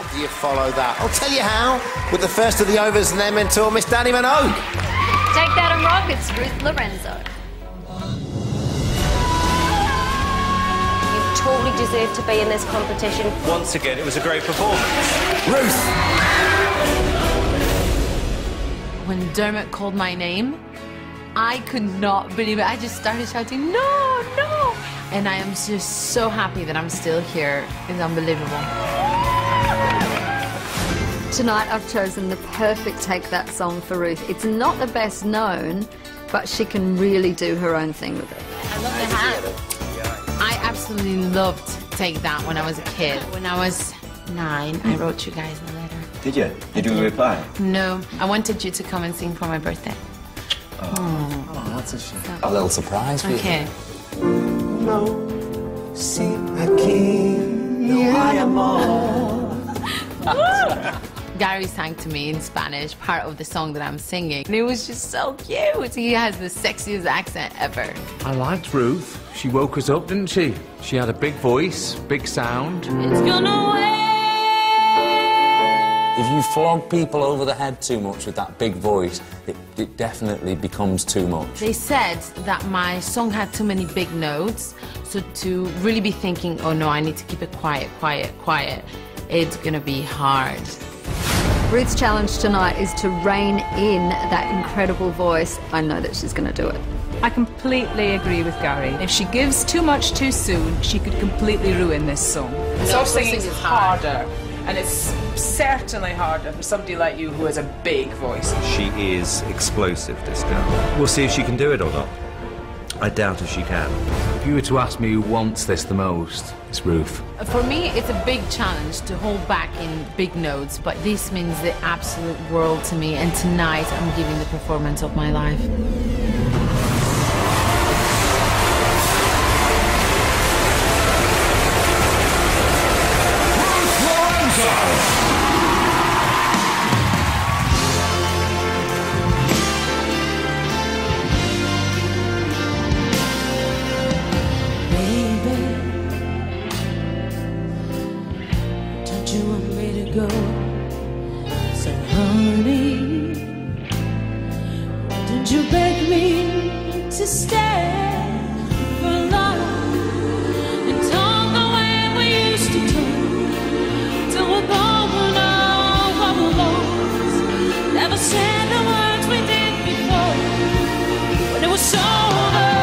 How do you follow that? I'll tell you how, with the first of the Overs and their mentor, Miss Dannii Minogue. Take that and rock, it's Ruth Lorenzo. You totally deserve to be in this competition. Once again, it was a great performance. Ruth. When Dermot called my name, I could not believe it. I just started shouting, no, no! And I am just so happy that I'm still here. It's unbelievable. Tonight I've chosen the perfect Take That song for Ruth. It's not the best known, but she can really do her own thing with it. I love the hat. I absolutely loved Take That when I was a kid. When I was 9, I wrote you guys a letter. Did you? Did you reply? No, I wanted you to come and sing for my birthday. Oh, that's a shame. A little surprise for you. Okay. No, see, aquí, no hay amor. Gary sang to me in Spanish, part of the song that I'm singing. And it was just so cute. He has the sexiest accent ever. I liked Ruth. She woke us up, didn't she? She had a big voice, big sound. It's gonna wait. If you flog people over the head too much with that big voice, it definitely becomes too much. They said that my song had too many big notes, so to really be thinking, oh no, I need to keep it quiet, quiet, quiet, it's gonna be hard. Ruth's challenge tonight is to rein in that incredible voice. I know that she's going to do it. I completely agree with Gary. If she gives too much too soon, she could completely ruin this song. Soft singing is harder, and it's certainly harder for somebody like you who has a big voice. She is explosive, this girl. We'll see if she can do it or not. I doubt if she can. If you were to ask me who wants this the most, it's Ruth. For me, it's a big challenge to hold back in big notes, but this means the absolute world to me, and tonight I'm giving the performance of my life. You want me to go, so honey, did you beg me to stay for long and talk the way we used to talk till we're going all our lost? Never said the words we did before when it was so over.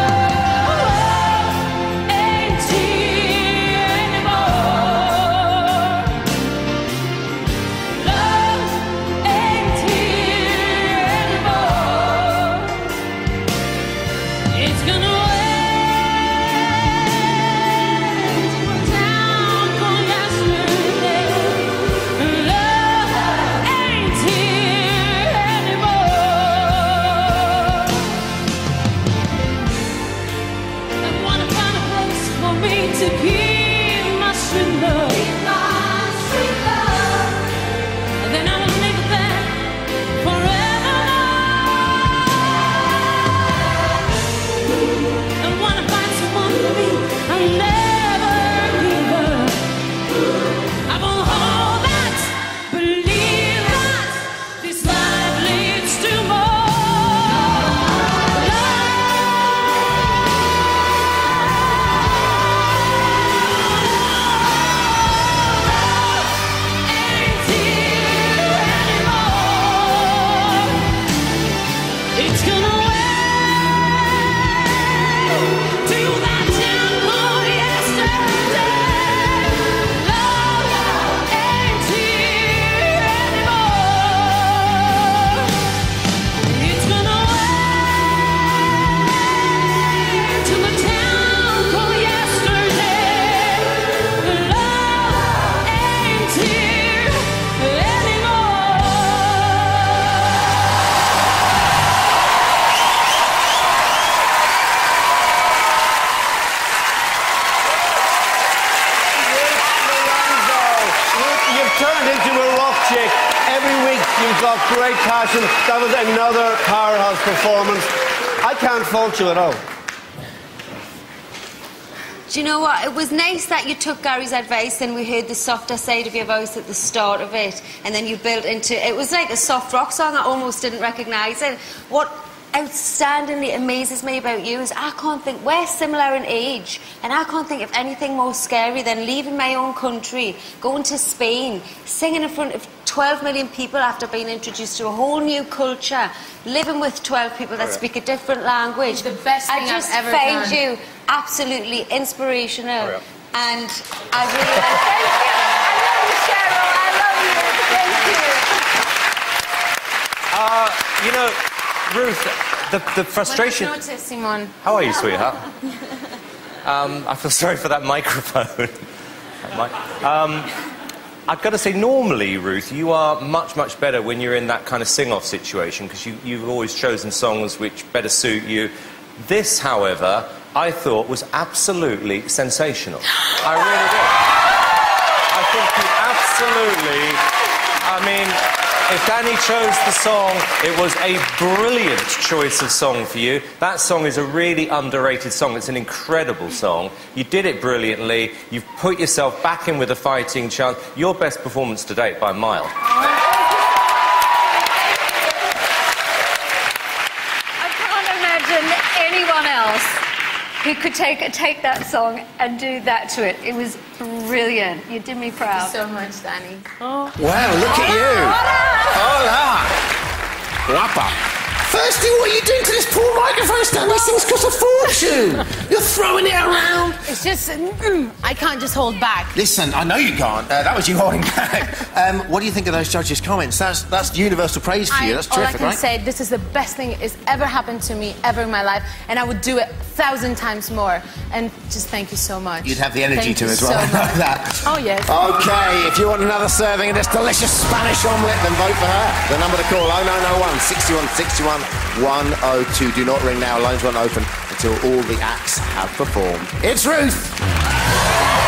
You've got great passion. That was another powerhouse performance. I can't fault you at all. Do you know what? It was nice that you took Gary's advice and we heard the softer side of your voice at the start of it, and then you built into it. Was like a soft rock song. I almost didn't recognise it. What outstandingly amazes me about you is I can't think, we're similar in age, and I can't think of anything more scary than leaving my own country, going to Spain, singing in front of 12 million people after being introduced to a whole new culture, living with 12 people that speak a different language. The best thing I just I've ever find done. you absolutely inspirational, and I really You know, Ruth, the frustration... Buenas noches, Simon. How are you, sweetheart? I feel sorry for that microphone. I've got to say, normally, Ruth, you are much, much better when you're in that kind of sing-off situation, because you've always chosen songs which better suit you. This, however, I thought was absolutely sensational. I really did. I think you absolutely... I mean... If Danny chose the song, it was a brilliant choice of song for you. That song is a really underrated song. It's an incredible song. You did it brilliantly. You've put yourself back in with a fighting chance. Your best performance to date by a mile. I can't imagine anyone else who could take that song and do that to it. It was brilliant. You did me proud. Thank you so much, Danny. Wow, look at you. Hola. Guapa. Firstly, what are you doing to this poor microphone stand? These things cost a fortune. You're throwing it around. It's just, I can't just hold back. Listen, I know you can't. That was you holding back. What do you think of those judges' comments? That's universal praise for you. That's terrific, all I right? can say, this is the best thing that's ever happened to me ever in my life, and I would do it 1,000 times more. And just thank you so much. You'd have the energy Thank to you as well. so I know much. that. Oh, yes. OK, if you want another serving of this delicious Spanish omelette, then vote for her. The number to call, 0901 61 61 102. Do not ring now. Lines won't open until all the acts have performed. It's Ruth.